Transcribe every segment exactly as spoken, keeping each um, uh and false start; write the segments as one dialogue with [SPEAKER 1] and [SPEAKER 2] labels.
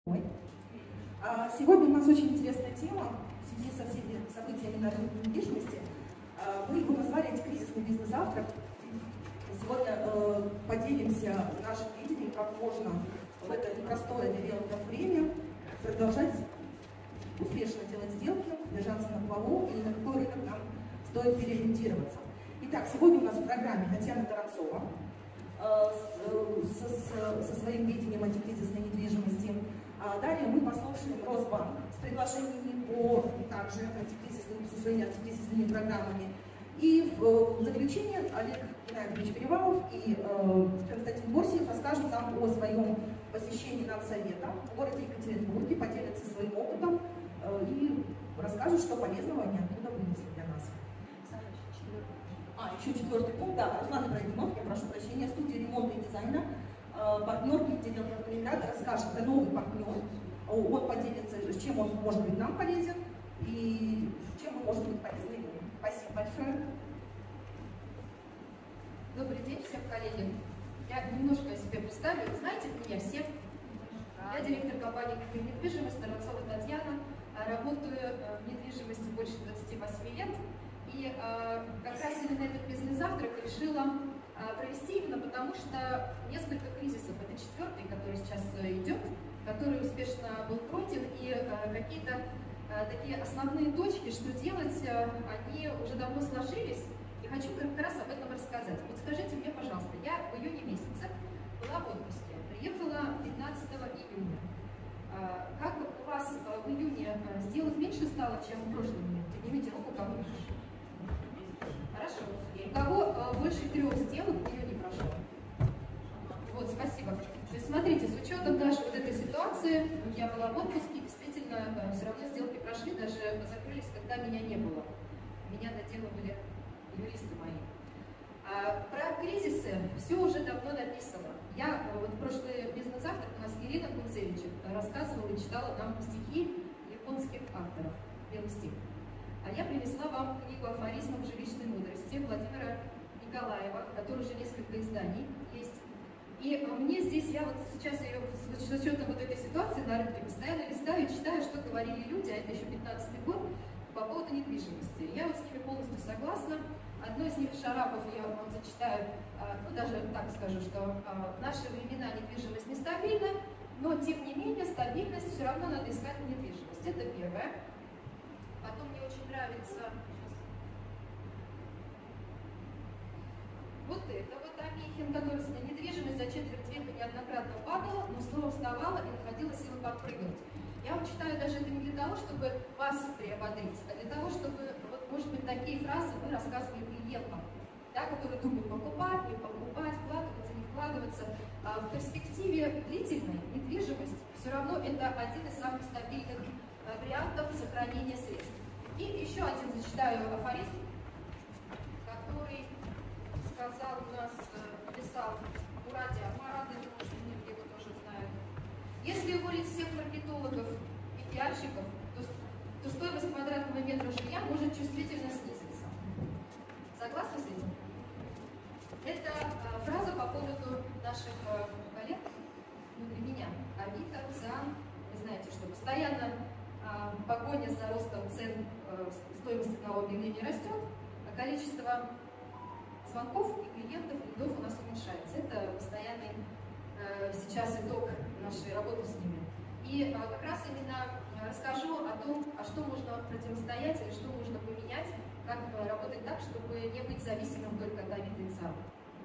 [SPEAKER 1] Сегодня у нас очень интересная тема в связи со всеми событиями на рынке недвижимости. Мы его назвали «Антикризисный бизнес-завтрак». Сегодня поделимся нашим видением, как можно в это непростое для риэлторов время продолжать успешно делать сделки, держаться на плаву и на какой рынок нам стоит переориентироваться. Итак, сегодня у нас в программе Татьяна Таранцова со, со, со своим видением антикризисной недвижимости. Далее мы послушаем Росбанк с предложениями по также антикризисным, со своими антикризисными программами. И в, в заключение Олег Геннадьевич Перевалов и э, Константин Борсиев расскажут нам о своем посещении надсовета в городе Екатеринбурге, поделятся своим опытом э, и расскажут, что полезного они оттуда вынесли для нас. А, еще четвертый пункт, да, Руслан Ибрагимов, я прошу прощения, студия ремонта и дизайна. Партнер Екатеринбурга Калининграда расскажет, это новый партнер, он поделится, чем он может быть нам полезен и чем мы можем быть полезны ему. Спасибо большое.
[SPEAKER 2] Добрый день всем, коллеги. Я немножко о себе представлю. Вы знаете меня все. Я директор компании «Недвижимость», Таранцова Татьяна. Работаю в недвижимости больше двадцати восьми лет. И как раз именно этот бизнес-завтрак решила провести именно потому, что несколько кризисов, это четвертый, который сейчас идет, который успешно был пройден, и какие-то такие основные точки, что делать, они уже давно сложились, и хочу как раз об этом рассказать. Вот скажите мне, пожалуйста, я в июне месяце была в отпуске, приехала пятнадцатого июня. Как у вас в июне сделок меньше стало, чем в прошлом июне? Поднимите руку, кого меньше. Хорошо. У кого больше трех сделок в июне прошло? Вот, спасибо. То есть, смотрите, с учетом даже вот этой ситуации, я была в отпуске, действительно, все равно сделки прошли, даже закрылись, когда меня не было. Меня доделывали юристы мои. А про кризисы все уже давно написано. Я вот в прошлый бизнес-завтрак у нас Ирина Кунцевич рассказывала и читала нам стихи японских авторов, белый стих. А я принесла вам книгу афоризмов жилищной мудрости Владимира Николаева, который уже несколько изданий есть. И мне здесь, я вот сейчас ее с учетом вот этой ситуации на рынке постоянно листаю и читаю, что говорили люди, а это еще пятнадцатый год, по поводу недвижимости. Я вот с ними полностью согласна. Одно из них, Шарапов, я вам зачитаю, ну даже так скажу, что в наши времена недвижимость нестабильна, но тем не менее стабильность все равно надо искать в недвижимость. Это первое. Потом мне очень нравится вот это вот Амихин, который недвижимость за четверть века неоднократно падала, но снова вставала и находила силы подпрыгнуть. Я вам читаю даже это не для того, чтобы вас приободрить, а для того, чтобы, вот, может быть, такие фразы вы рассказывали клиентам, да, которые думают покупать, не покупать, вкладываться, не вкладываться. А в перспективе длительной недвижимость все равно это один из самых стабильных вариантов сохранения средств. И еще один зачитаю афоризм, который сказал у нас, написал Муради Амар, я думаю, что многие его тоже знают. Если уволить всех маркетологов и пиарщиков, то, то стоимость квадратного метра жилья может чувствительно снизиться. Согласны с этим? Это а, фраза по поводу наших а, коллег, внутри меня, Авито, Циан. Вы знаете, что постоянно а, погоня за ростом цен, а, стоимости одного объявления растет, а количество звонков и клиентов, лидов у нас уменьшается. Это постоянный а, сейчас итог нашей работы с ними. И а, как раз именно расскажу о том, а что можно противостоять или что можно поменять, как а, работать так, чтобы не быть зависимым только от Авито и Циан.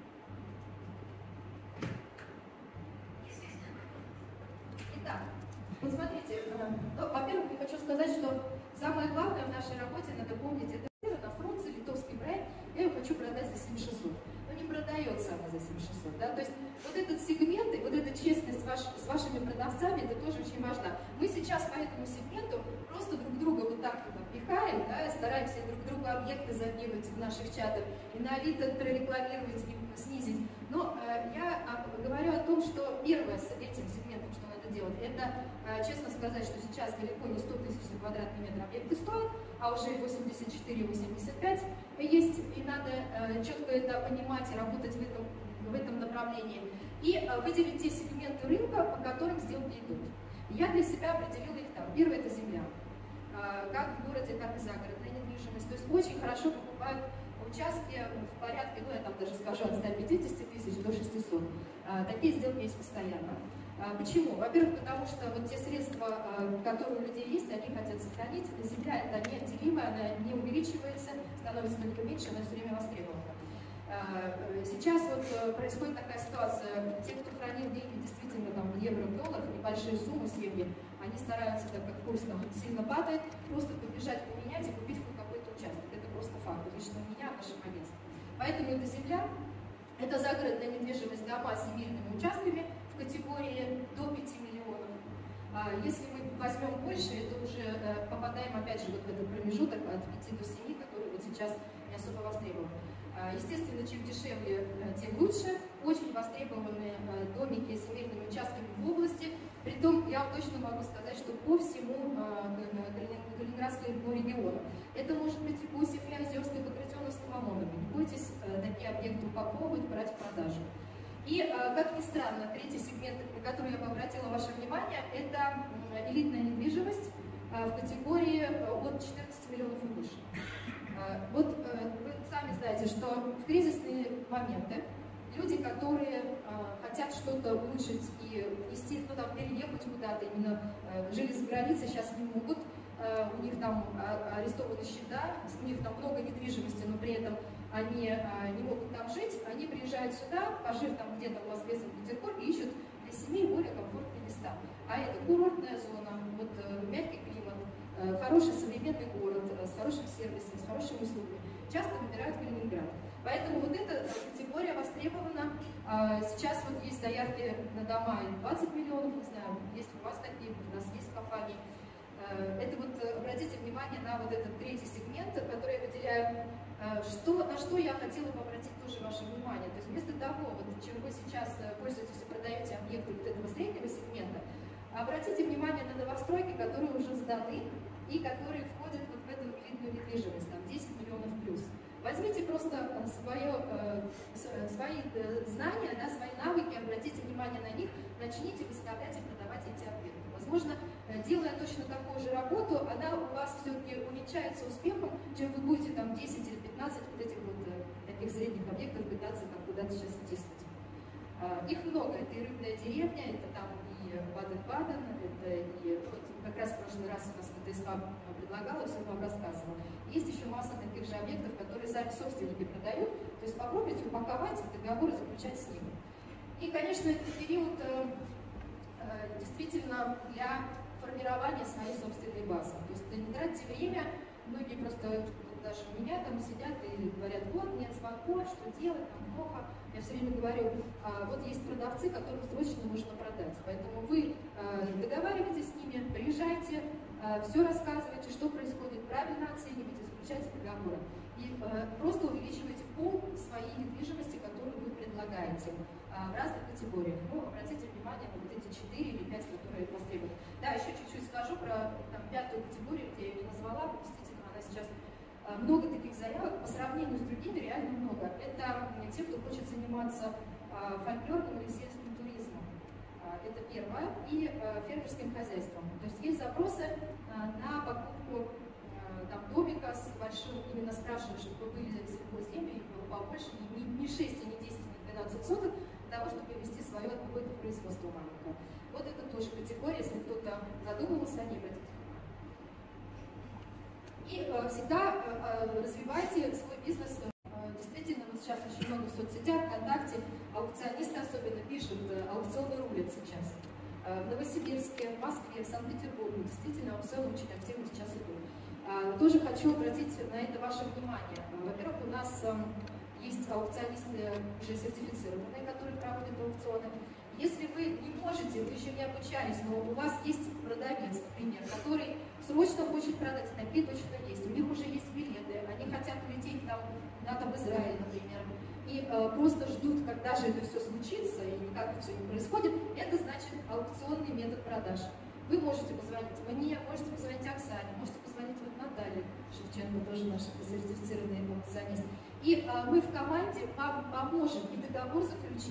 [SPEAKER 2] Итак, вот смотрите, ну, во-первых, я хочу сказать, что самое главное в нашей работе, надо помнить, это на Фрунзе, литовский бренд, я ее хочу продать за семь тысяч шестьсот. Но не продается она за семь тысяч шестьсот, да, то есть вот этот сегмент и вот эта честность ваш, с вашими продавцами, это тоже очень важно. Мы сейчас по этому сегменту просто друг друга вот так вот пихаем, да, стараемся друг другу объекты закинуть в наших чатах и на Авито прорекламировать и снизить. Но э, я а, говорю о том, что первое с этим сегментом, что надо делать, это, э, честно сказать, что сейчас далеко не сто тысяч за квадратный метр объекты стоят, а уже восемьдесят четыре — восемьдесят пять есть, и надо э, четко это понимать и работать в этом, в этом направлении. И э, выделить те сегменты рынка, по которым сделки идут. И я для себя определила их там. Первое – это земля. Как в городе, так и загородная недвижимость. То есть очень хорошо покупают участки в порядке, ну я там даже скажу, от ста пятидесяти тысяч до шестисот. Такие сделки есть постоянно. Почему? Во-первых, потому что вот те средства, которые у людей есть, они хотят сохранить. Земля это неотделимая, она не увеличивается, становится только меньше, она все время востребована. Сейчас вот происходит такая ситуация, те, кто хранил деньги действительно там в евро, в долларах, небольшие суммы семьи, они стараются, так как курс там сильно падает, просто побежать поменять и купить хоть какой-то участок. Это просто факт, лично у меня, в нашем агентстве. Поэтому это земля, это загородная недвижимость, дома с земельными участками в категории до пяти миллионов. Если мы возьмем больше, это уже попадаем опять же вот в этот промежуток от пяти до семи, который вот сейчас не особо востребован. Естественно, чем дешевле, тем лучше. Очень востребованные домики с земельными участками в области. Притом, я вам точно могу сказать, что по всему Калининградскому региону. Это может быть и по Уссифе, Озерской, Багратионовскому, Омонову. Не бойтесь такие объекты упаковывать, брать в продажу. И, как ни странно, третий сегмент, на который я бы обратила ваше внимание, это элитная недвижимость в категории от четырнадцати миллионов и выше. Вот вы сами знаете, что в кризисные моменты люди, которые хотят что-то улучшить и внести, ну, там, переехать куда-то, именно жили за границей, сейчас не могут, у них там арестованы счета, у них там много недвижимости, но при этом они не могут там жить, они приезжают сюда, пожив там где-то в Москве, в Санкт-Петербурге, ищут для семей более комфортные места. А это курортная зона, вот, мягкий климат, хороший современный город с хорошим сервисом, с хорошими услугами. Часто выбирают Калининград. Поэтому вот эта категория востребована. Сейчас вот есть заявки на дома двадцать миллионов, не знаю, есть у вас такие, у нас есть в компании. Это вот, обратите внимание на вот этот третий сегмент, который я выделяю. Что, на что я хотела бы обратить тоже ваше внимание. То есть вместо того, вот, чем вы сейчас пользуетесь и продаете объекты вот этого среднего сегмента, обратите внимание на новостройки, которые уже сданы и которые входят вот в эту элитную недвижимость, там десять миллионов плюс. Возьмите просто свое, свои знания, да, свои навыки, обратите внимание на них, начните выставлять и продавать эти объекты. Возможно, делая точно такую же работу, она у вас все-таки увенчается успехом, чем вы будете там десять или пятнадцать вот этих вот таких средних объектов пытаться там куда-то сейчас втиснуть. Их много, это и Рыбная деревня, это там и Баден-Баден, это и вот как раз в прошлый раз у нас ВТС предлагала, все вам рассказывала. Есть еще масса таких же объектов, которые сами собственники продают, то есть попробуйте упаковать и договоры заключать с ними. И, конечно, это период э, э, действительно для формирования своей собственной базы. То есть не тратьте время, многие просто вот даже у меня там сидят и говорят, вот, нет звонков, что делать, там плохо. Я все время говорю, а, вот есть продавцы, которых срочно нужно продать. Поэтому вы а, договариваетесь с ними, приезжайте, а, все рассказывайте, что происходит, правильно оценивайте, заключайте договоры. И а, просто увеличивайте пул своей недвижимости, которую вы предлагаете а, в разных категориях. Ну, обратите внимание на вот эти четыре или пять, которые востребованы. Да, еще чуть-чуть скажу про там, пятую категорию, где я ее не назвала, действительно, она сейчас много таких заявок, по сравнению с другими реально много. Это те, кто хочет заниматься а, фольклорным или сельским туризмом. А, это первое. И а, фермерским хозяйством. То есть есть запросы а, на покупку а, там, домика с большим, именно спрашивают, чтобы были сельхозземли, их было побольше, не, не шесть, не десять, не двенадцать соток, для того, чтобы вести свое какое-то производство маленькое. Вот это тоже категория, если кто-то задумывался, они обратите. И э, всегда э, развивайте свой бизнес. Э, действительно, вот сейчас очень много в соцсетях, ВКонтакте, аукционисты особенно пишут, э, аукционы рулят сейчас. Э, в Новосибирске, в Москве, в Санкт-Петербурге действительно аукционы очень активно сейчас идут. Э, тоже хочу обратить на это ваше внимание. Э, Во-первых, у нас э, есть аукционисты уже сертифицированные, которые проводят аукционы. Если вы не можете, вы еще не обучались, но у вас есть продавец, например, который срочно хочет продать, такие точно есть, у них уже есть билеты, они хотят улететь там, куда-то в Израиль, например, и э, просто ждут, когда же это все случится, и никак это все не происходит, это значит аукционный метод продаж. Вы можете позвонить мне, можете позвонить Оксане, можете позвонить вот Наталье Шевченко, тоже наш сертифицированный аукционист. И э, мы в команде вам поможем и договор заключить,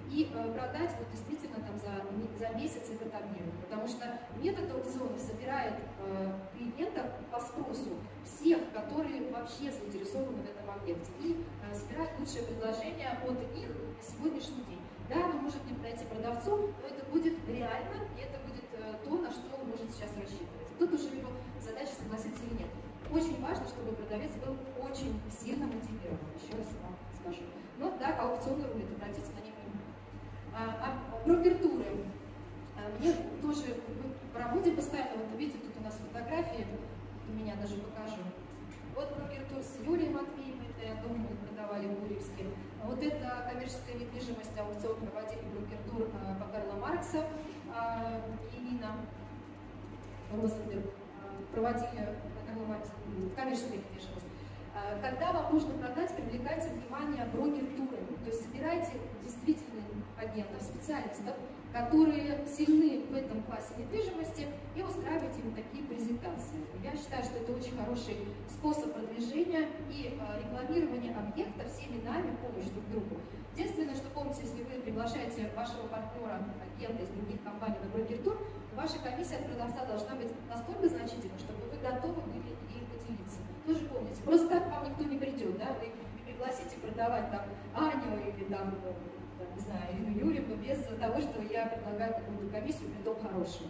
[SPEAKER 2] и э, продать вот действительно там за, за месяц этот объект. Потому что метод аукционов собирает э, клиентов по спросу всех, которые вообще заинтересованы в этом объекте, и э, собирает лучшее предложение от них на сегодняшний день. Да, оно может не подойти продавцу, но это будет реально, и это будет э, то, на что он может сейчас рассчитывать. Тут уже его задача согласиться или нет. Очень важно, чтобы продавец был очень сильно мотивирован, еще раз вам скажу. Но да, аукционы рулят, обратите на них внимание. А, а брокертуры. А, мне тоже по работе постоянно, вот видите, тут у нас фотографии, у меня даже покажу. Вот брокертур с Юлией Матвеевой, это, я думаю, мы продавали в Гурьевске. Вот это коммерческая недвижимость, аукцион проводили брокертур а, по Карла Маркса, а, Ирина Розенберг, а, проводили коммерческую недвижимость. Когда вам нужно продать, привлекайте внимание брокер-турами, то есть собирайте действительно агентов, специалистов, которые сильны в этом классе недвижимости, и устраивайте им такие презентации. Я считаю, что это очень хороший способ продвижения и рекламирования объекта всеми нами, помощь друг другу. Единственное, что помните, если вы приглашаете вашего партнера, агента из других компаний на брокер-тур, ваша комиссия от продавца должна быть настолько значительна, чтобы вы готовы были ей поделиться. Тоже помните, просто так вам никто не придет, да, вы пригласите продавать там Аню или там, не знаю, Ирину Юрьевну без того, что я предлагаю какую-то комиссию, притом хорошую.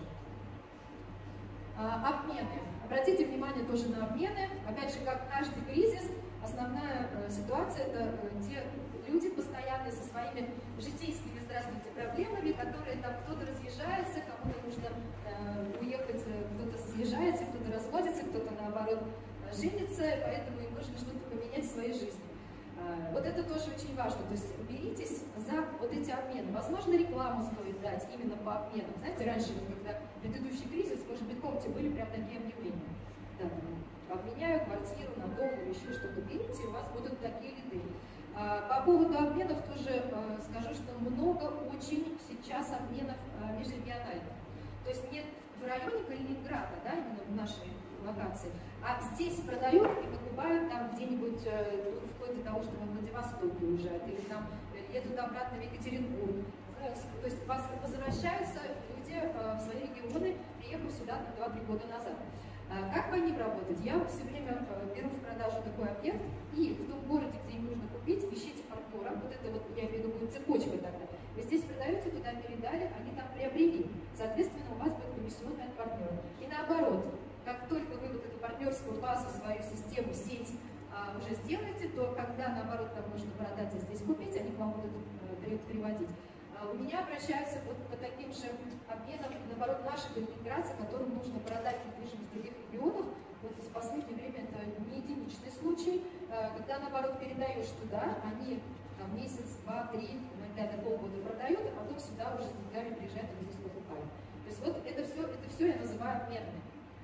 [SPEAKER 2] А, обмены. Обратите внимание тоже на обмены. Опять же, как каждый кризис, основная э, ситуация – это э, те люди постоянные со своими житейскими, здравствуйте, проблемами, которые там кто-то разъезжается, кому-то нужно э, уехать, кто-то съезжается, кто-то разводится, кто-то наоборот женится, поэтому им нужно что-то поменять в своей жизни. Э, вот это тоже очень важно, то есть беритесь за вот эти обмены. Возможно, рекламу стоит дать именно по обменам. Знаете, раньше, когда предыдущий кризис, может быть, помните, были прям такие объявления. Да, обменяю квартиру на дом или еще что-то, берите, у вас будут такие лиды. По поводу обменов тоже скажу, что много очень сейчас обменов межрегиональных. То есть нет в районе Калининграда, да, именно в нашей локации, а здесь продают и покупают там где-нибудь вплоть до того, что во Владивостоке уезжают, или там едут обратно в Екатеринбург, в Омск. То есть возвращаются люди в свои регионы, приехав сюда два-три года назад. Как по ним работать? Я все время беру в продажу такой объект, и в том городе, где им нужно купить, ищите партнера. Вот это вот, я имею в виду, будет цепочка тогда. Вы здесь продаете, туда передали, они там приобрели. Соответственно, у вас будет комиссионный от партнера. И наоборот, как только вы вот эту партнерскую базу, свою систему, сеть а, уже сделаете, то когда, наоборот, там нужно продать, а здесь купить, они к вам будут э, приводить. У меня обращаются вот по таким же обменам, наоборот, наши калининградцы, которым нужно продать недвижимость в других регионах. Вот в последнее время это не единичный случай, когда, наоборот, передаешь туда, они там, месяц, два, три, иногда до полгода продают, а потом сюда уже с деньгами приезжают и здесь покупают. То есть вот это все, это все я называю обменами.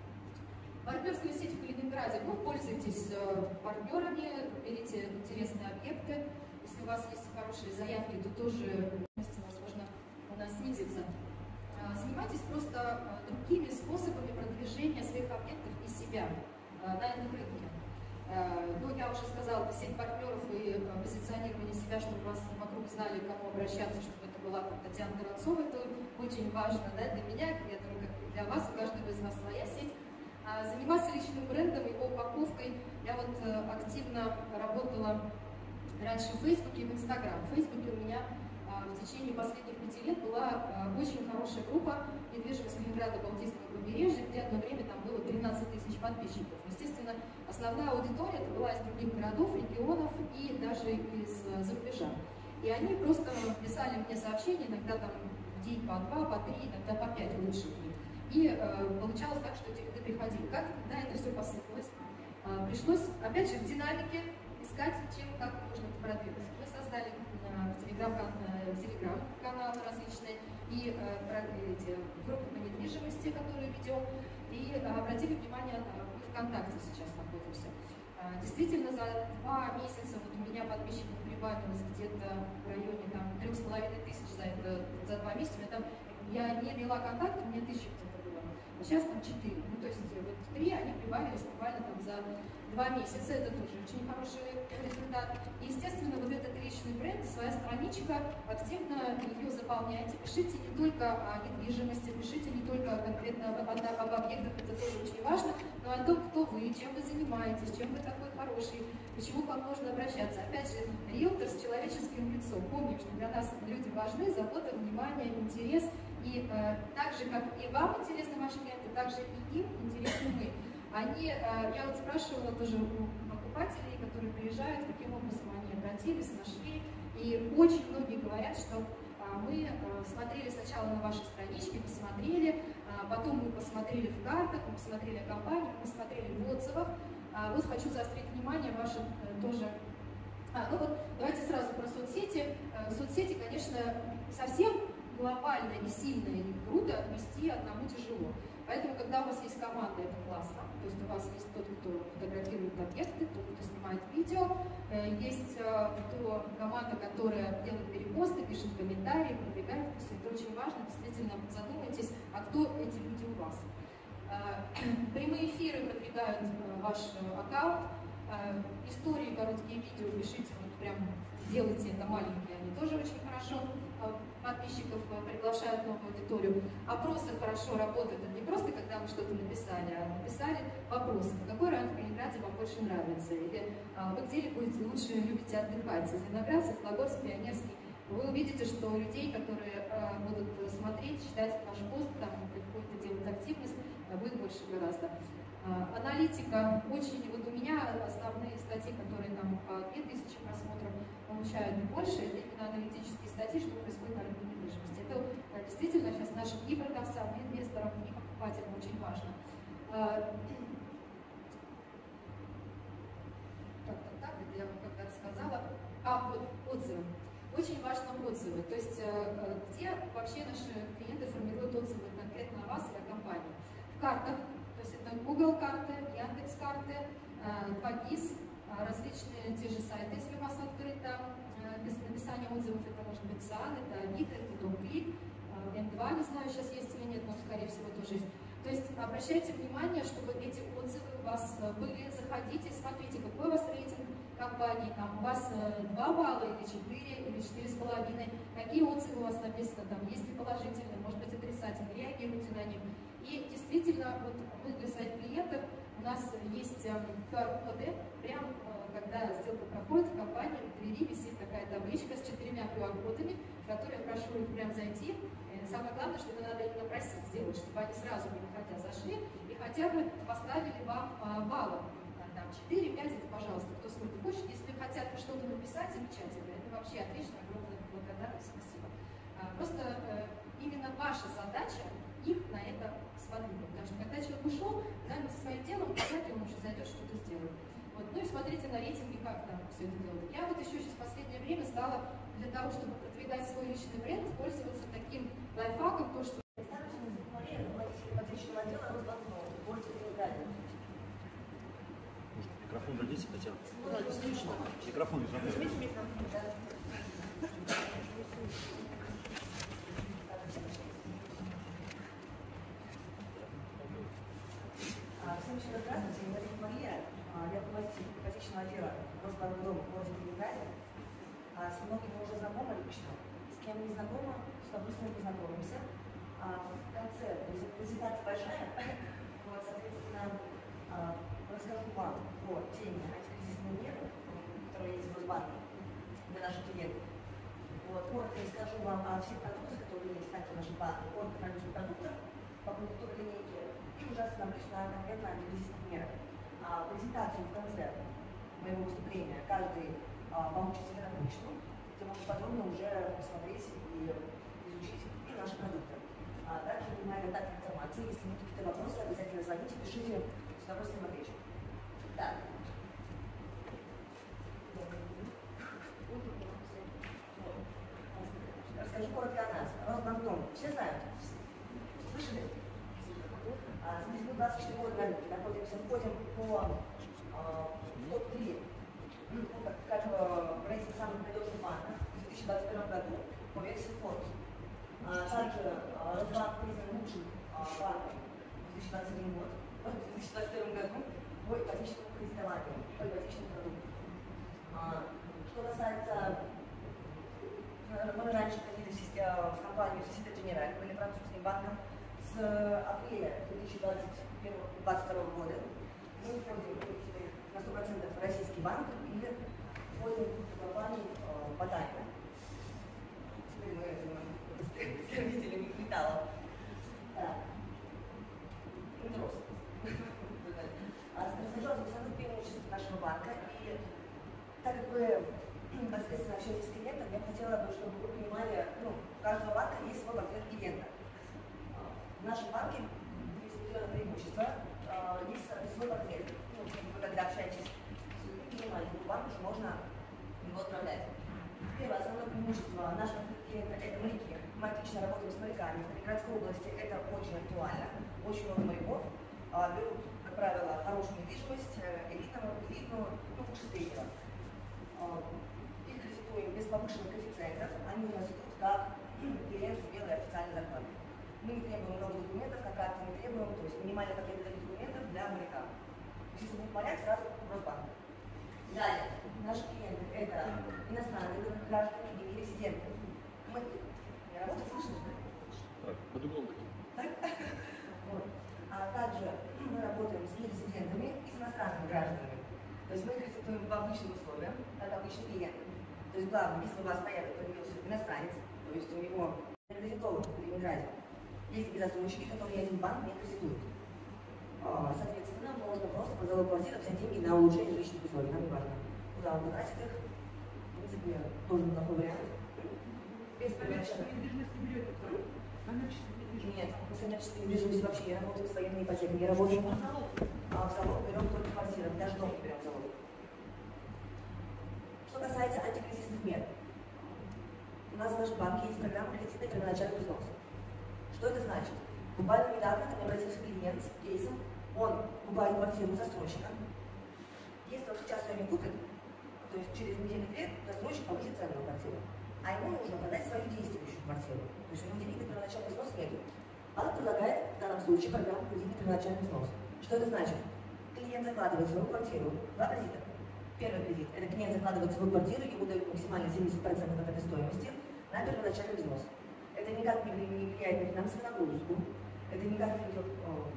[SPEAKER 2] Партнерская сеть в Калининграде. Ну, пользуйтесь партнерами, берите интересные объекты. Если у вас есть хорошие заявки, то тоже, возможно, у нас снизится. Занимайтесь просто другими способами продвижения своих объектов и себя на этом рынке. Ну, я уже сказала, сеть партнеров и позиционирование себя, чтобы вас вокруг знали, к кому обращаться, чтобы это была там, Татьяна Горанцова, это очень важно, да, для меня, я думаю, как и для вас, у каждого из вас своя сеть. Заниматься личным брендом, его упаковкой. Я вот активно работала раньше в Фейсбуке и в Инстаграм. В Фейсбуке у меня а, в течение последних пяти лет была а, очень хорошая группа недвижимость Калининграда, Балтийского побережья, где одно время там было тринадцать тысяч подписчиков. Естественно, основная аудитория это была из других городов, регионов и даже из-за рубежа. И они просто писали мне сообщения, иногда там в день по два, по три, иногда по пять лучших дней. И э, получалось так, что эти люди приходили. Как когда это все посыпалось? Э, пришлось, опять же, в динамике искать, чем, как можно это продвинуть. Мы создали э, телеграм-каналы телеграм различные и э, эти, группы по недвижимости, которые ведем, и э, обратили внимание, э, мы ВКонтакте сейчас находимся. Э, действительно, за два месяца вот, у меня подписчиков прибавилось где-то в районе там, трех с половиной тысяч за, это, за два месяца. Там, я не вела контакт, у меня тысяча где-то было. Сейчас там четыре. Ну, то есть вот три три, они прибавились буквально там за два месяца. Это тоже очень хороший результат. И, естественно, вот этот личный бренд, своя страничка, активно ее заполняйте. Пишите не только о недвижимости, пишите не только конкретно об, об объектах, это тоже очень важно, но о том, кто вы, чем вы занимаетесь, чем вы такой хороший, почему к вам можно обращаться. Опять же, риэлтор с человеческим лицом. Помним, что для нас люди важны, забота, внимание, интерес. И э, так же, как и вам интересны ваши клиенты, так же и им интересны мы. Они, э, я вот спрашивала тоже у покупателей, которые приезжают, каким образом они обратились, нашли. И очень многие говорят, что э, мы э, смотрели сначала на ваши странички, посмотрели, э, потом мы посмотрели в картах, мы посмотрели компанию, мы посмотрели в отзывах. А вот хочу заострить внимание ваше э, тоже. А, ну вот, давайте сразу про соцсети. Э, соцсети, конечно, совсем глобально и сильно и круто вести одному тяжело. Поэтому, когда у вас есть команда, это классно. То есть у вас есть тот, кто фотографирует объекты, тот, кто снимает видео, есть кто, команда, которая делает перепосты, пишет комментарии, продвигает. Это очень важно. Действительно, задумайтесь, а кто эти люди у вас. Прямые эфиры продвигают ваш аккаунт. Истории, короткие видео пишите, вот прям делайте это маленькие, они тоже очень хорошо подписчиков приглашают в новую аудиторию. Опросы хорошо работают. Это не просто, когда вы что-то написали, а написали вопросы. Какой район в Калининграде вам больше нравится? Или а, вы где будете лучше любите отдыхать? Зеленоград, Светлогорск, Пионерский. Вы увидите, что у людей, которые а, будут смотреть, читать ваш пост, там какую-то делать активность, а, будет больше гораздо. А, аналитика очень, вот у меня основные статьи, которые там по две тысячи просмотров получают больше, это именно аналитические статьи, что происходит на рынке недвижимости. Это а, действительно сейчас нашим и продавцам, и инвесторам, и покупателям очень важно. А, так, так, так, это я вам как-то рассказала. А, вот отзывы. Очень важны отзывы. То есть, где вообще наши клиенты формируют отзывы конкретно о вас и о компании. В картах. То есть это Google карты, Яндекс карты, Подис, различные те же сайты, если у вас открыто, без написания отзывов, это может быть САН, это Авито, это Домклик, эм два, не знаю, сейчас есть или нет, но скорее всего тоже есть. То есть обращайте внимание, чтобы эти отзывы у вас были, заходите, смотрите, какой у вас рейтинг компании, там у вас два балла или четыре, или четыре с половиной, какие отзывы у вас написаны, там есть ли положительные, может быть отрицательные, реагируйте на них. И действительно, вот мы для своих клиентов, у нас есть ку ар-коды, прям когда сделка проходит в компании, в двери висит такая табличка с четырьмя ку ар-кодами, в которые я прошу их прям зайти. И самое главное, что это надо именно просить сделать, чтобы они сразу, не выходя, зашли и хотя бы поставили вам баллы. Там четыре, пять, это, пожалуйста, кто сколько хочет. Если хотят что-то написать, замечательно. Это вообще отлично, огромная благодарность, спасибо. Просто именно ваша задача их на это смотреть. Потому что когда человек ушел, да, мы со своим делом, обязательно он уже зайдет, что-то сделает. Вот. Ну и смотрите на рейтинги, как там все это делают. Я вот еще сейчас в последнее время стала для того, чтобы продвигать свой личный бренд, пользоваться таким лайфхаком, то, что...
[SPEAKER 3] Микрофон дадите хотя бы? Микрофон, микрофон.
[SPEAKER 4] Всем еще раз здравствуйте, меня зовут Мария, я руководитель ипотечного отдела Росбанк-дома в городе Калининграде. С многими уже знакомы лично, с кем не знакомы, с удовольствием познакомимся. В конце презентация большая, вот, соответственно, расскажу вам о теме антикризисной меры, которые есть в Росбанке для наших клиентов. Вот, коротко расскажу вам о всех продуктах, которые есть также в нашем банке, коротко продуктов продуктов по продуктовой линейке. И уже остановлюсь на конкретно антикризисных мерах. А, презентацию в конце моего выступления каждый а, получит себе на почту, где можно подробно уже посмотреть и изучить и наши продукты. А также внимание контактной информации. Если будут какие-то вопросы, обязательно звоните, пишите, с удовольствием отвечу. Так. Расскажу коротко о нас. Росбанк-дом. Все знают? Слышали? Здесь мы двадцать четыре года на рынке находимся, входим по топ три, ну, как скажем, в рейтинге самых надежных банков в две тысячи двадцать первом году по версии Forbes. Также Росбанк признан лучшим банком в две тысячи двадцать первом году. в две тысячи двадцать первом году по ипотечному кредитованию, по ипотечному продукту. А, что касается, мы раньше входили в компанию Société Générale, были французским банком. С апреля две тысячи двадцать второго года мы входим на сто процентов в российский банк и входим в компанию Ботаника. Теперь мы представители металла. Интрос. Расскажу о основных преимуществах нашего банка. И так как вы непосредственно общаетесь с клиентом, я хотела бы, чтобы вы понимали, ну, у каждого банка есть свой портрет клиента. В нашем банке есть определенное преимущество, есть свой портрет. Ну, вы когда общаетесь с людьми, понимаете, в банк уже можно его отправлять. Первое основное преимущество нашего клиента – это моряки. Мы отлично работаем с моряками. В Калининградской области это очень актуально. Очень много моряков берут, как правило, хорошую недвижимость, элитную, элитную, ну, лучше среднего. Их кредитуем без повышенных коэффициентов. Они у нас идут как клиент с белой официальной зарплатой. Мы не требуем много документов, контракты не требуем, то есть минимальный пакет документов для моряка. Если будет моряк, сразу Росбанк. Далее, наши клиенты – это иностранные граждане и резиденты. Мы не работаем, слышно?
[SPEAKER 3] Так, под углом.
[SPEAKER 4] Так? Вот. А также мы работаем с нерезидентами и с иностранными гражданами. То есть мы кредитуем по обычным условиям, как обычный клиент. То есть главное, если у вас появится появился иностранец, то есть у него кредитован в Калининграде, есть безрассрочники, которые один банк не кредитует. Соответственно, можно просто по залогу квартиры взять деньги на улучшение жилищных условий, нам не важно. Куда он потратит их, в принципе, тоже неплохой вариант. Без проверочных. Нет, мы с коммерческой недвижимостью вообще не работаем, с военной ипотекой не работаем. А в залог берем только квартиры, даже дом не берем в залог. Что касается антикризисных мер. У нас в нашем банке есть программа кредитной первоначальный взнос. Что это значит? Буквально недавно ко мне обратился клиент с кейсом, он покупает квартиру застройщика. Если он сейчас ее не купит, то есть через неделю-две застройщик повысит цену на квартиру. А ему нужно продать свою действующую квартиру. То есть у него денег на первоначальный взнос нет. Банк предлагает в данном случае программу кредитный первоначальный взнос. Что это значит? Клиент закладывает свою квартиру, два кредита. Первый кредит – это клиент закладывает свою квартиру, ему дают максимально семьдесят процентов от этой стоимости на первоначальный взнос. Это никак не влияет на финансовую нагрузку, это никак не идет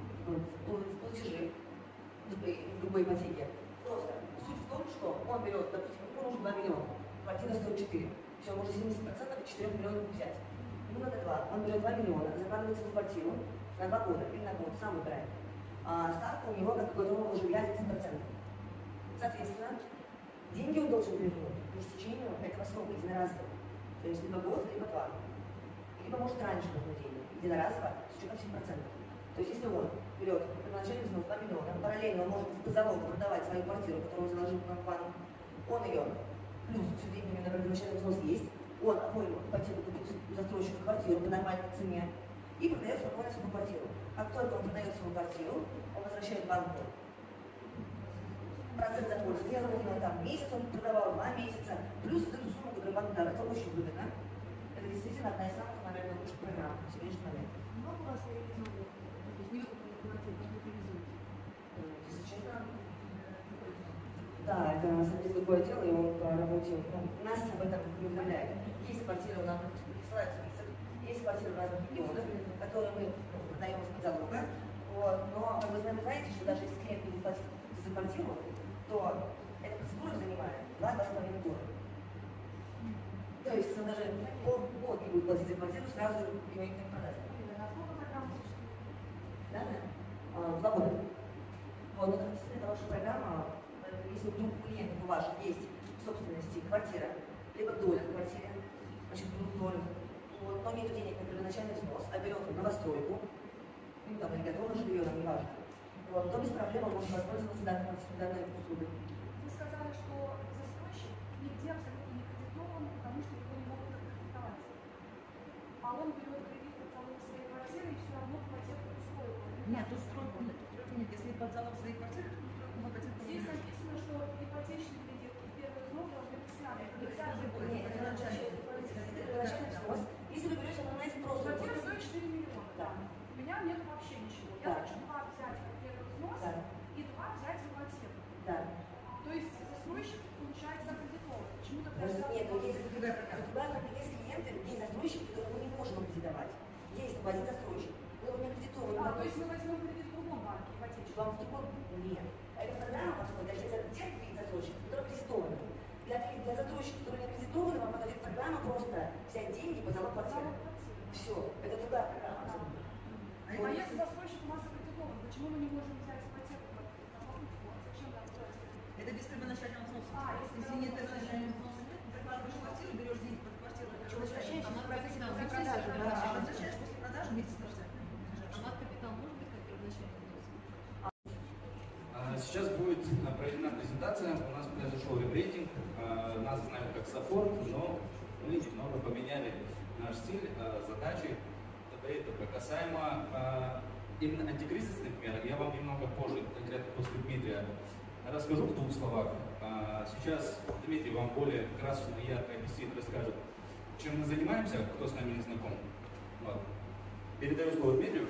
[SPEAKER 4] в платежи в любой ипотеке. Просто суть в том, что он берет, допустим, ему нужно два миллиона, квартира стоит четыре. Все, он может семьдесят процентов от четырёх миллионов взять. Ему надо два. Он берет два миллиона, закладывает свою квартиру на два года или на год, сам выбирает. А ставка у него как готового жилья десять процентов. Соответственно, деньги он должен вернуть по истечению этого срока единоразово. То есть либо год, либо два. Либо может раньше вернуть деньги, единоразово с учетом семь процентов. То есть если он берет первоначальный взнос два миллиона, параллельно он может по залогу продавать свою квартиру, которую он заложил в банк, он ее, плюс все деньги на первоначальный взнос есть, он оформил ипотеку, купил у застройщика квартиру по нормальной цене и продает спокойно свою квартиру. Как только он продает свою квартиру, он возвращает банку процент за пользование, ровно там месяц он продавал, два месяца, плюс эту сумму, которую банк дал. Это очень выгодно. Это действительно одна из самых, наверное, лучших программ в сегодняшний момент.
[SPEAKER 5] Много у вас реализовывают? То есть не выкупленных квартир, как реализуете?
[SPEAKER 4] Если честно, да, это на самом деле другое дело, и он по работе, ну, нас об этом не уведомляет. Есть квартиры у нас, присылают список, есть квартиры в разных регионах, которые мы продаем из-под залога. Вот. Но как вы сами знаете, что даже если клиент не платит за квартиру, то эта процедура занимает два-два с половиной года. То есть он даже полгода не будет платить за квартиру, сразу ее никто не продаст. Да, да? А, два года. Вот, это действительно хорошая программа. Если вдруг у клиентов у ваших есть в собственности квартира, либо доля в квартире, значит, вдруг долю, вот, но нет денег на первоначальный взнос, а берет новостройку, ну, там, или готовое жилье, нам не важно, вот, то без проблем он может воспользоваться данной, данной услугой.
[SPEAKER 5] Вы сказали, что застройщик нигде абсолютно не кредитован, потому что его не могут откредитовать. А он берет кредит под залог своей квартиры и все равно платит стройку.
[SPEAKER 1] Нет, тут стройку нет. Стройку нет. Если под залог своей квартиры, то стройку мы хотим.
[SPEAKER 5] Здесь написано, что ипотечный кредит и первый взнос должны быть сняты. Нельзя же будет.
[SPEAKER 4] Нет, это первоначальный взнос. Если вы берете, анализе просто.
[SPEAKER 5] Квартира стоит четыре миллиона.
[SPEAKER 4] Да.
[SPEAKER 5] У меня нет вообще ничего. Я
[SPEAKER 4] Да.
[SPEAKER 5] хочу два взять как первый взнос,
[SPEAKER 4] должно кредитовать. Есть один застройщик. Вы его не кредитовали.
[SPEAKER 5] А, то есть мы возьмем кредит в другом банке, ипотечном?
[SPEAKER 4] Вам в другом нет. Эта программа подходит для тех застройщиков, которые кредитованы. Для, для застройщиков, которые не кредитованы, вам подойдет программа просто взять деньги по залог квартиры. Все. Это другая программа.
[SPEAKER 5] А если застройщик у нас аккредитован, почему мы не можем взять ипотеку? Зачем нам брать?
[SPEAKER 1] Это без первоначального взноса.
[SPEAKER 5] А, если
[SPEAKER 1] Если нет первоначального взноса, нет, прикладываешь квартиру, берешь деньги под квартиру.
[SPEAKER 4] Возвращаешься в процессе
[SPEAKER 1] Да,
[SPEAKER 4] продажи.
[SPEAKER 1] да, возвращаешь после продажи вместе с торцами.
[SPEAKER 2] А мат-капитал может быть как первоначальный взнос?
[SPEAKER 6] Сейчас будет проведена презентация. У нас произошел ребрендинг. Нас знают как Сафорд, но мы немного поменяли наш стиль, задачи. Это касаемо именно антикризисных мер. Я вам немного позже, конкретно после Дмитрия, расскажу в двух словах. Сейчас Дмитрий вам более красочно и ярко объяснит, расскажет, чем мы занимаемся, кто с нами не знаком. Вот. Передаю слово Дмитрию.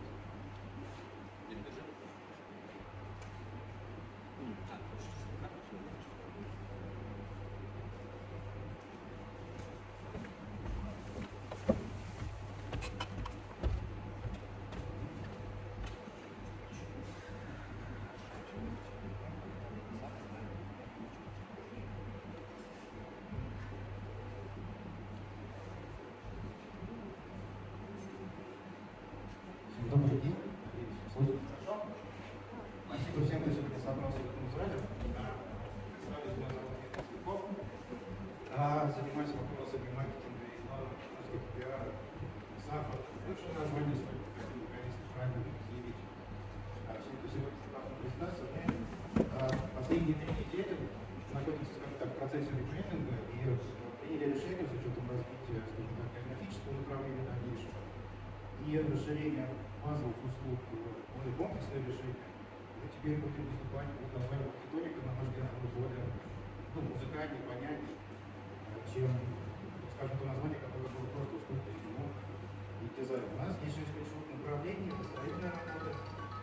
[SPEAKER 7] Добрый день. Слышно хорошо? Спасибо всем, кто сегодня собрался в этом зале. Представлюсь, меня зовут Дмитрий Слепков. Занимаюсь вопросами маркетинга и плана пиара. Сафорд. Лучшее название своего, как вы наконец-то правильно заявить. Все, кто сегодня собрался на презентацию, мы последние три недели находимся, скажем так, в процессе ребрендинга и приняли решение с учетом развития, скажем так, географического направления дальнейшего и расширения базовых услуг более комплексное решение. Мы теперь будем выступать под названием архитектоника, на наш взгляд, более ну, музыкальнее, понятнее, чем, скажем, то название, которое было просто уступка ему и дизайн. У нас есть шесть ключевых направлений: это строительная работа,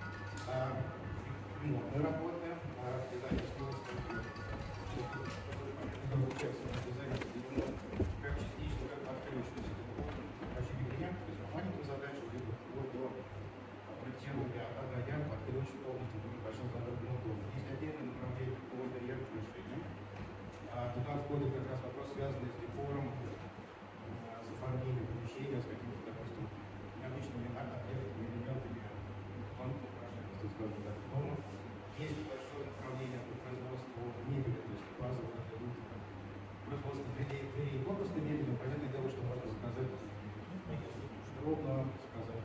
[SPEAKER 7] ремонтная работа, дизайнерские услуги, которые участвуют в дизайне, как частично, как открытие, обращение клиента, то есть по маленьким задачам, либо вплоть до проектирования от А до Я, под ключ полностью по небольшим загородным домом. Есть отдельное направление по интерьерным решениям. Туда входит как раз вопрос, связанный с декором, с оформлением помещения, с какими-то, допустим, необычными объектами, элементами, функциональности, скажем так, дома. Есть большое направление по производству мебели, то есть базовое производство дверей, дверей и корпусной мебели. Понятное дело, что можно заказать ровно, сказать,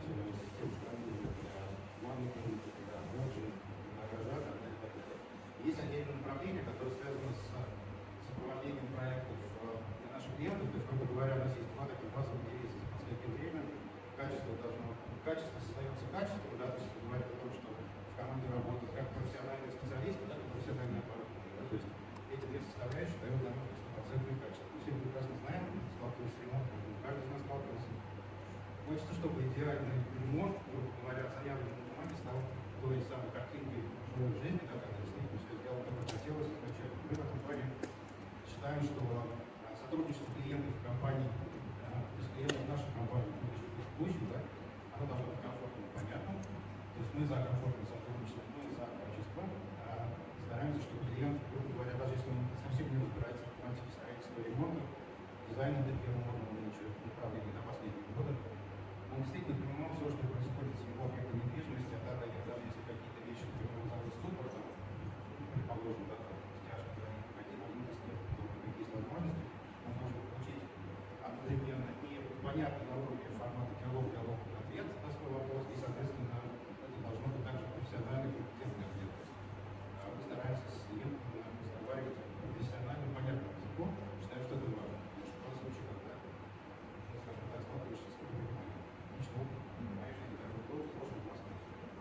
[SPEAKER 7] для ванной комнаты, для лоджии, для гаража, так далее, так далее. Есть отдельное направление, которое связано с сопровождением проектов для наших клиентов. То есть, грубо говоря, у нас есть два таких базовых девиза за последнее время. Качество должно, качество создается качеством, да, то есть говорит о том, что в команде работают как профессиональные специалисты, так и профессиональные аппаратуры. Да, то есть эти две составляющие дают нам стопроцентное качество. Мы все прекрасно знаем, сталкивались с ремонтом, каждый из нас сталкивался. Хочется, чтобы идеальный ремонт, грубо говоря, заявленный на бумаге, стал той самой картинкой живой жизни, как она действительно все сделала, как хотелось изначально. Мы в этом плане считаем, что сотрудничество клиентов компаний, без клиентов нашей компании, будущем, да, оно должно быть комфортным и понятным. То есть мы за комфортное сотрудничество, мы за качество. А стараемся, чтобы клиент, грубо говоря, даже если он совсем не разбирается в тематике строительства и ремонта, дизайн интерьера можно увеличивать направление на последние годы. Он действительно понимал все, что происходит с его объектом недвижимости, а тогда, даже если какие-то вещи, которые вызывают ступор, там, предположим, да, стяжка, да, какие возможности, какие есть возможности, он может получить одновременно и понятно на уровне формата диалог, диалог, ответ на свой вопрос, и, соответственно, это должно быть также профессионально и компетентный ответ. Мы стараемся с клиентом разговаривать профессионально, понятным языком, считаем, что это важно. В том случае, когда, ну, скажем так, сталкиваешься с каким-то личным опытом, в моей жизни такой был, сложно в Москве.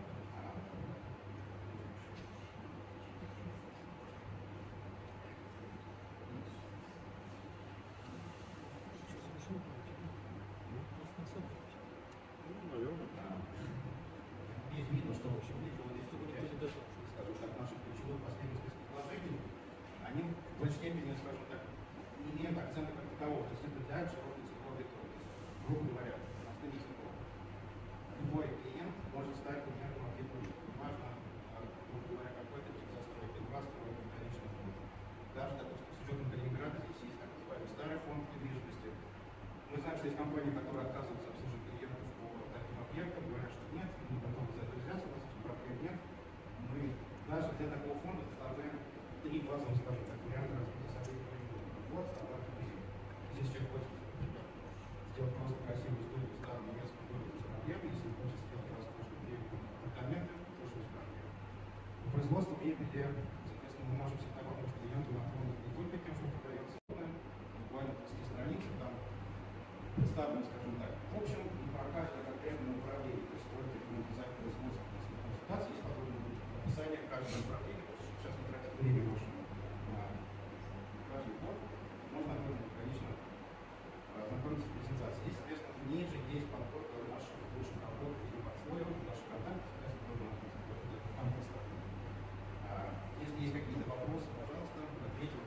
[SPEAKER 7] Здесь видно, что вообще скажем так, наших ключевых последних предложений, они в большей степени, скажем так, не имеют акцента как такового, то есть это для широкой цифровой аудитории. грубо говоря, простым языком. Любой клиент может стать клиентом архитектуры. Неважно, грубо говоря, какой-то тип застройки, два строить, вторично будет. Даже, допустим, с учетом Калининграда здесь есть так называемый старый фонд недвижимости. Мы знаем, что есть компании, которые отказываются обслуживать клиентов по таким объектам, говорят, что нет, мы готовы за это взяться, у нас этих проблем нет. Мы даже для такого фонда составляем три базовых, скажем так, варианта развития событий. Вот стандарт визит. Здесь человек хочет сделать просто красивую студию в старом немецком городе без проблем, если он хочет сделать роскошную мебель, апартаменты, тоже без проблем. По производству мебели, соответственно, мы можем всегда помочь клиенту наполнить не только тем, что продается, буквально тридцать страниц, там представлено, скажем так, в общем, и про каждое конкретное направление, то есть строить именно дизайн производства, консультации, есть подробное описание каждого направления, потому что сейчас мы тратим время больше на каждый год, можно об этом конечно ознакомиться в презентации. Здесь, соответственно, ниже есть подборка наших лучших работ или портфолио, наших контактов, соответственно, можно там поставить. Если есть какие-то вопросы, пожалуйста, ответим.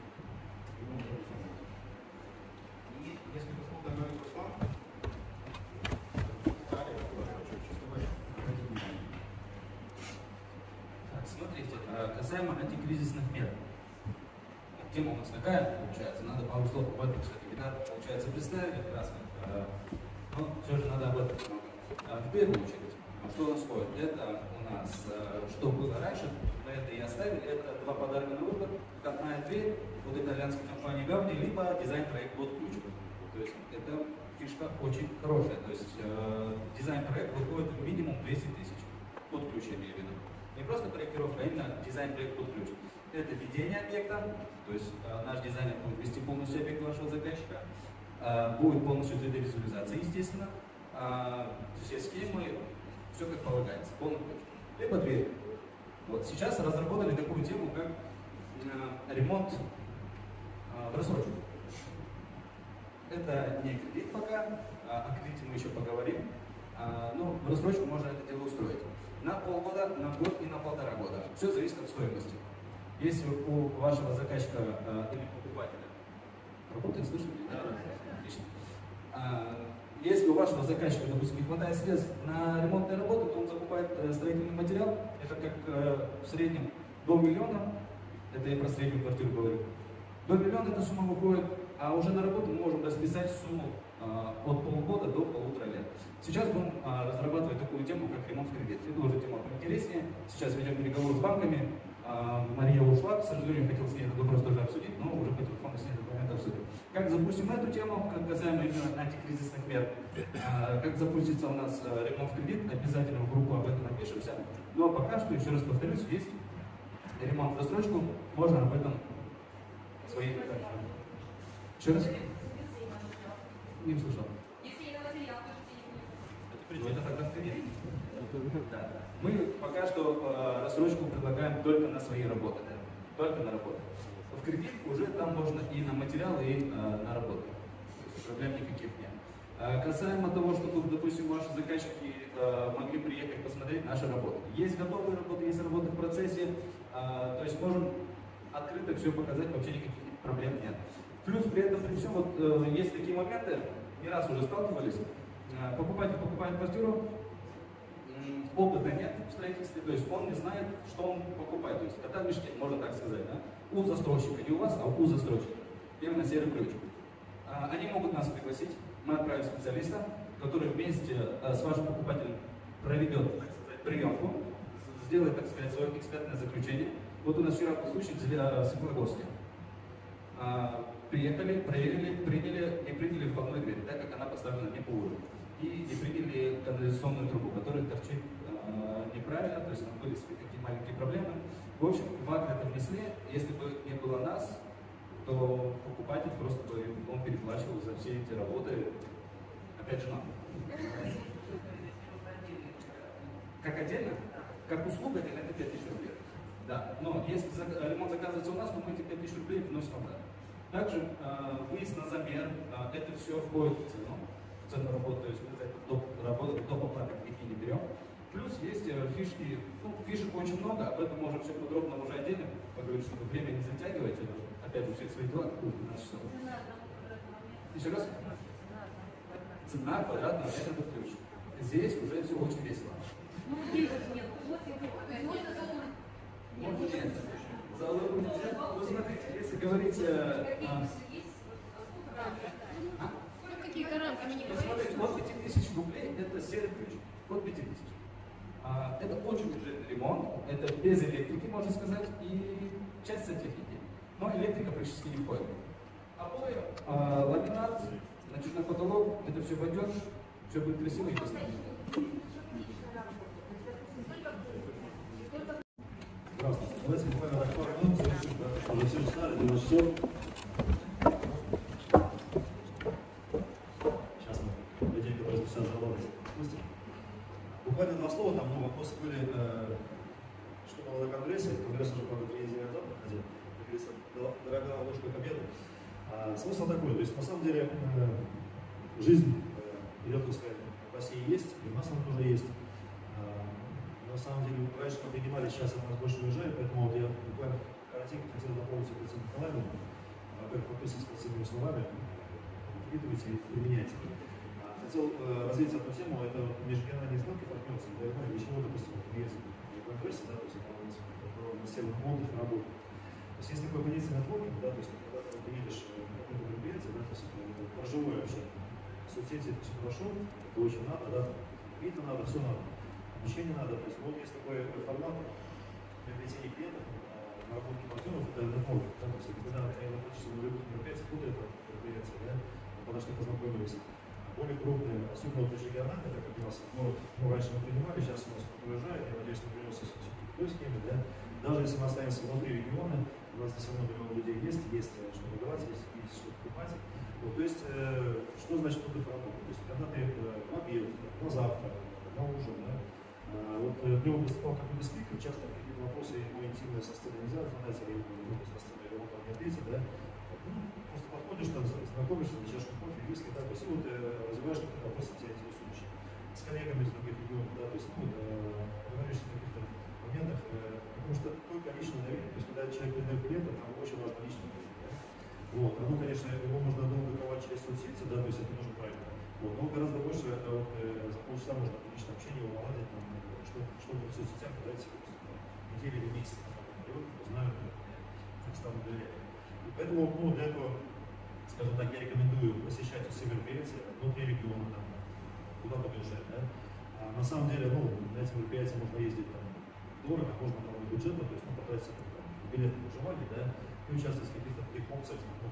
[SPEAKER 7] И несколько слов добавить Руслан.
[SPEAKER 6] Смотрите, касаемо антикризисных мер. Тема у нас такая, получается, надо пару слов об этом все-таки, да, получается, представили красно, но все же надо об этом много. В первую очередь, что у нас входит? Это у нас, что было раньше, мы это и оставили, это два подарка на выбор, входная дверь от итальянской компании Гауди, либо дизайн-проект под ключ. То есть это фишка очень хорошая, то есть э, дизайн-проект выходит минимум двести тысяч под ключ, я имею в виду. Не просто проектировка, а именно дизайн-проект под ключ. Это введение объекта, то есть э, наш дизайнер будет вести полностью объект вашего заказчика, э, будет полностью три дэ-визуализация, естественно, э, все схемы, все как полагается, полный ключ. Либо дверь. Вот сейчас разработали такую тему, как э, ремонт э, в рассрочку. Это не кредит пока, о кредите мы еще поговорим, э, но в рассрочку можно это дело устроить. На полгода, на год и на полтора года. Все зависит от стоимости. Если у вашего заказчика э, или покупателя работает, слышите? Да, отлично. А, если у вашего заказчика, допустим, не хватает средств на ремонтные работы, то он закупает э, строительный материал. Это как э, в среднем до миллиона. Это я про среднюю квартиру говорю. До миллиона эта сумма выходит, а уже на работу мы можем расписать сумму э, от полугода до полутора лет. Сейчас будем э, разрабатывать такую тему, как ремонт в кредит. Это уже тема поинтереснее. Сейчас ведем переговоры с банками. Мария ушла, к сожалению, хотел с ней этот вопрос тоже обсудить, но уже по телефону с ней этот момент обсудим. Как запустим эту тему, как касаемо именно антикризисных мер, как запустится у нас ремонт в кредит, обязательно в группу об этом напишемся. Но пока что, еще раз повторюсь, есть ремонт в рассрочку, можно об этом свои... Еще раз? Не слышал. Это тогда в кредит? Да. Мы пока что э, рассрочку предлагаем только на свои работы, только на работы. В кредит уже там можно и на материалы, и э, на работы. То есть проблем никаких нет. Э, касаемо того, что тут, допустим, ваши заказчики э, могли приехать посмотреть наши работы. Есть готовые работы, есть работы в процессе, э, то есть можем открыто все показать, вообще никаких проблем нет. Плюс при этом, при всем, вот э, есть такие моменты, не раз уже сталкивались, э, покупатель покупает квартиру, опыта нет в строительстве, то есть он не знает, что он покупает. То есть кота в мешке, можно так сказать, да? У застройщика, не у вас, а у застройщика. Именно серый ключ. А, они могут нас пригласить, мы отправим специалиста, который вместе а, с вашим покупателем проведет приемку, сделает, так сказать, свое экспертное заключение. Вот у нас вчера был случай в Светлогорске. А, приехали, проверили, приняли и приняли входную дверь, так как она поставлена не по уровню. И не приняли канализационную трубу, которая торчит э, неправильно, то есть там были какие-то маленькие проблемы. В общем, в акт это внесли. Если бы не было нас, то покупатель просто бы он переплачивал за все эти работы, опять же, нам. Как отдельно? Как услуга, это пять тысяч рублей. Да, но если ремонт заказывается у нас, то мы эти пять тысяч рублей вносим обратно. Также э, выезд на замер, э, это все входит в цену. Цену работы, то есть мы за это доп. Работу, доп. Оплаты какие не берем. Плюс есть фишки, ну, фишек очень много, об этом можем все подробно уже отдельно поговорить, чтобы время не затягивать, опять же, все свои дела, пятнадцать часов. Еще раз? цена квадратного метра под ключ. Здесь уже все очень весело.
[SPEAKER 5] Ну, здесь же нет. Вот я говорю.
[SPEAKER 6] Вот нет. Залогу нельзя. Вот смотрите, если говорить... А, а?
[SPEAKER 2] Какие-то рамками не
[SPEAKER 6] Вот смотрите, от пяти тысяч рублей это серый ключ. От пяти тысяч. А, это очень бюджетный ремонт, это без электрики, можно сказать, и часть сантехники. Но электрика практически не входит. Обои, а, ламинат, значит, на потолок, это все войдет, все будет красиво и быстро.
[SPEAKER 8] Здравствуйте. Давайте буквально так пару минут завершим, да, уже все устали, девяносто часов. Сейчас мы людей, которые сейчас заработать, пустим. Буквально два слова, там ну, вопросы были, э, что было на конгрессе. Конгресс уже, правда, три недели назад проходил. Как говорится, дорогая ложка к обеду. А, смысл такой, то есть на самом деле э, жизнь э, идет, так сказать, в России есть, и у нас она тоже есть. На самом деле, раньше мы принимали, сейчас от нас больше уезжает, поэтому вот я буквально коротенько хотел напомнить Александру Николаевну, во-первых, подписывайтесь под своими словами, впитывайте и применяйте. Хотел э, развить одну тему, это межрегиональные сделки партнерства, для понимания, для чего, допустим, мы ездим в Конгрессе, да, то есть это на северном отдыхе, работе. То есть есть такое понятие нетворкинг, да, то есть когда ты приедешь в какое-то мероприятие, да, то есть это про живое общение. Соцсети это все хорошо, это очень надо, да, видно надо, все надо. Обучение надо, то есть вот есть такой формат приобретения клиентов, наработки партнеров, это нетворкинг, да, то есть когда я практически на любых мероприятиях буду это мероприятие, да, подошли, познакомились. Более крупные, особенно вот межрегиональные, так как у нас, ну, ну, раньше мы принимали, сейчас у нас кто-то уезжает, я надеюсь, мы вернемся к той схеме, да. Даже если мы останемся внутри региона, у нас здесь много миллионов людей есть, есть что продавать, есть, есть что покупать. Вот, то есть, э, что значит тут работа? То есть, когда ты э, в обед, на завтра, на ужин, да, э, вот э, мне выступал какой-то спикер, часто какие-то вопросы его интимное состояние нельзя знать, или его состояние, он там не ответит, да. Ну, просто подходишь, там, знакомишься, на чашку кофе, виски, да, то есть, и вот э, развиваешь какие-то вопросы, тебя интересующие. С коллегами из других регионов, да, то есть, ну, э, говоришь о каких-то моментах, э, потому что только личное доверие, то есть, когда человек передает клиента, там очень важно личное доверие, да. Вот, ну, конечно, его можно долго ковать через соцсети, да, то есть, это нужно правильно. Вот, но гораздо больше, это вот, э, за полчаса можно личное общение его наладить, там, что, чтобы в соцсетях подать недели или месяц, знают, как станут доверять. Поэтому, ну, для этого, скажем так, я рекомендую посещать все мероприятия внутри региона, там, куда-то бюджет, да. А на самом деле, ну, на эти мероприятия можно ездить там дорого, можно там бюджетно, то есть, ну, потратиться там, билет на проживание, да, и участвовать в каких-то таких опциях, ну,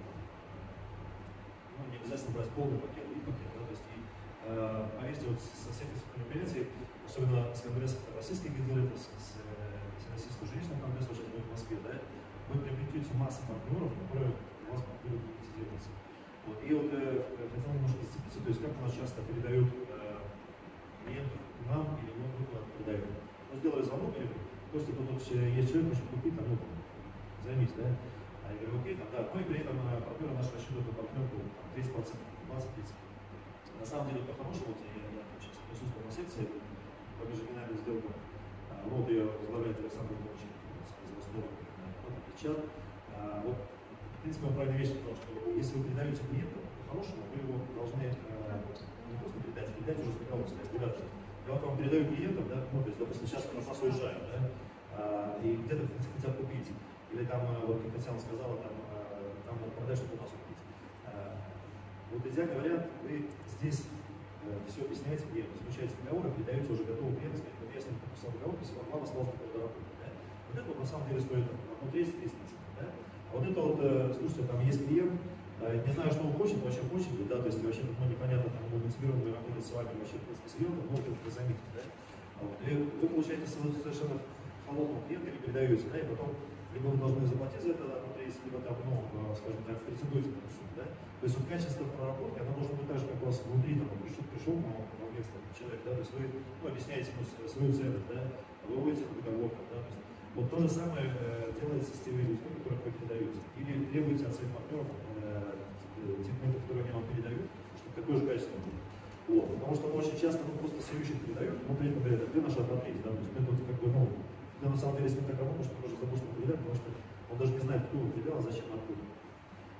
[SPEAKER 8] ну, не обязательно брать полный пакет, и пакет, да, то есть, и, э, поверьте, вот со всех этих мероприятий, особенно с конгрессом российских гидолитов, с, с, с российского жилищного конгресса, сейчас будет в Москве, да, вы приобретете массу партнеров, которые у вас будут монетизироваться. Вот. И вот э, хотел немножко зацепиться, то есть как у нас часто передают э, клиентов нам или мы выкладываем передают. Ну, сделали звонок, или просто тут вот есть человек, хочет купить, там, ну, займись, да? А я говорю, окей, там, да, ну и при этом э, партнеры наши рассчитывают на партнерку тридцать процентов, двадцать-тридцать процентов. На самом деле, по-хорошему, вот я, я сейчас присутствовал на секции по межрегиональным сделкам, а, ну, вот ее возглавляет Александр Иванович из Ростова. Чат. А, вот, в принципе, он правильная вещь, потому что если вы передаете клиенту, по-хорошему, вы его должны а, не просто передать, передать уже с договором, сказать, ребята, я вот вам передаю клиентам, да, ну, то есть, допустим, сейчас мы нас уезжаем, да, а, и где-то хотят купить, или там, вот, как Татьяна сказала, там, а, там продать, чтобы у нас купить. А, вот, идеальный вариант, вы здесь а, все объясняете клиенту, заключаете договор, передаете уже готовый клиент, сказать, вот я с ним подписал договор, если вам осталось только доработать, да. Вот это вот на самом деле стоит одну тридцать тысяч, да? А вот это вот, э, слушайте, там есть клиент, э, не знаю, что он хочет, вообще хочет, да, то есть вообще ну, непонятно, там, он мотивированный работать с вами, вообще, в принципе, серьезно, но это заметить, да? А вот, и вы получаете совершенно холодного клиента или передаете, да, и потом либо вы должны заплатить за это, да, либо там, ну, скажем так, претендуете на это, да? То есть вот качество проработки, оно должно быть так же, как у вас внутри, там, пришел, пришел ну, человек, да, то есть вы ну, объясняете ему свою ценность, да, вы выводите на договор, да, то есть, вот то же самое э, делается с теми людьми, которых вы передаете. Или требуете от своих партнеров э, тех клиентов, которые они вам передают, чтобы такое же качество было. Вот. Потому что очень часто ну, просто сервисщик передает, но при этом говорят, где наша ответь, да, то есть это вот как бы, ну, когда на самом деле с ним так работаешь, что тоже забудешь передать, потому что он даже не знает, кто его передал, а зачем, откуда. А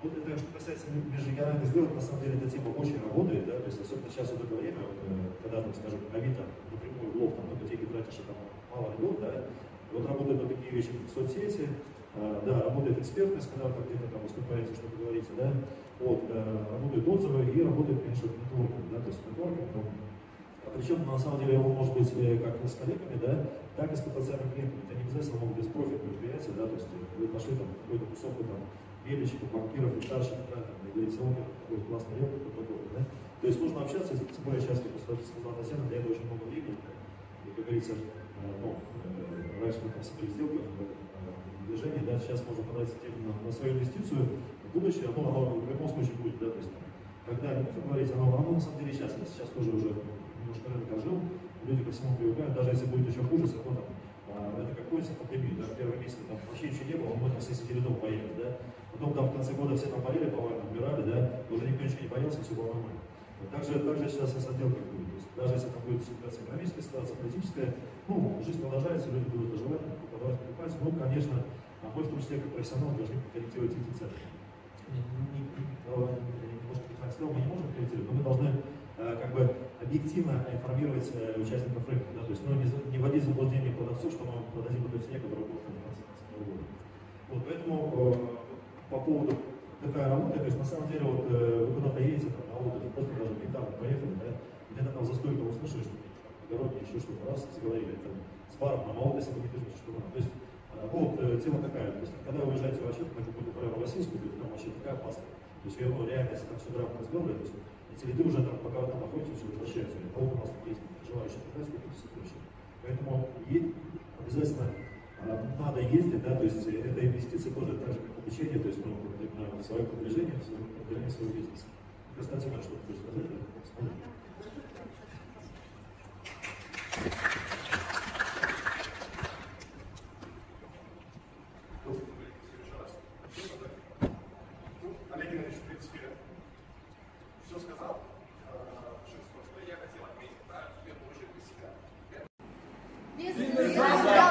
[SPEAKER 8] Вот это, что касается межрегиональных сделок, на самом деле эта тема очень работает, да, то есть особенно сейчас вот это время, вот, когда, там, скажем, Авито напрямую в лоб, там, только деньги тратишь, а там мало ли год, да, вот работают вот такие вещи, как соцсети, да, работает экспертность, когда вы где-то там выступаете, что-то говорите, да, вот, работают отзывы и работает, конечно, нетворкинг, да, то есть нетворкинг, ну, причем, на самом деле, он может быть как с коллегами, да, так и с потенциальными клиентами. Это не обязательно могут быть профит предприятия, да, то есть вы пошли там какой-то кусок там мебельщиков, банкиров, старших, да, там, и говорите, он такой классный ребят, такой, да. То есть нужно общаться, тем более сейчас, как сказала Татьяна, для этого очень много времени, и, как говорится, ну, раньше мы там собрали сделку в движении, да, сейчас можно потратить на, на свою инвестицию, в будущее, оно, оно в любом случае будет, да, то есть когда, не буду говорить, оно, оно на самом деле сейчас, сейчас тоже уже немножко рынок ожил, люди ко всему привыкают, даже если будет еще хуже, все равно там, а, это как ходится по пандемии, да, в первый месяц там вообще ничего не было, мы там все сидели дома поехали, да, потом там в конце года все там болели, повально умирали, да, уже никто ничего не боялся, все было нормально. Вот так же, так же сейчас и с отделкой будет, то есть даже если там будет ситуация экономическая, ситуация политическая, ну, жизнь продолжается, люди будут доживать, продолжать покупать, ну, конечно, а мы в том числе как профессионалы должны корректировать эти цены. Немножко не сказал, мы не можем корректировать, но мы должны как бы объективно информировать участников рынка, да, то есть ну, не, не вводить в заблуждение продавцов, что мы продадим эту цене, которая будет в конце года. Вот, поэтому э, по поводу такая работа, то есть на самом деле вот, э, вы куда-то едете там, на отдых, просто даже недавно поехали, да, где-то там за стойкой услышали, что в огороде еще что-то, раз заговорили, там, с баром на молодости вы не держите, что надо. То есть э, вот э, тема такая, то есть когда вы уезжаете вообще на какую-то поляну российскую, то там вообще такая опасная. То есть ну, реально, если там все грамотно сделали, то есть эти лиды уже там, пока вы там находитесь, уже возвращаются. А вот у нас есть желающие продать, купить все прочее. Поэтому обязательно а, надо ездить, да, то есть это инвестиции тоже так же, как обучение, то есть ну, на свое продвижение, в свое продвижение своего бизнеса. Кстати, можно что-то сказать, да?
[SPEAKER 7] Олег Геннадьевич, в принципе, все сказал. Что я хотел отметить, да, в первую очередь для себя.
[SPEAKER 2] Без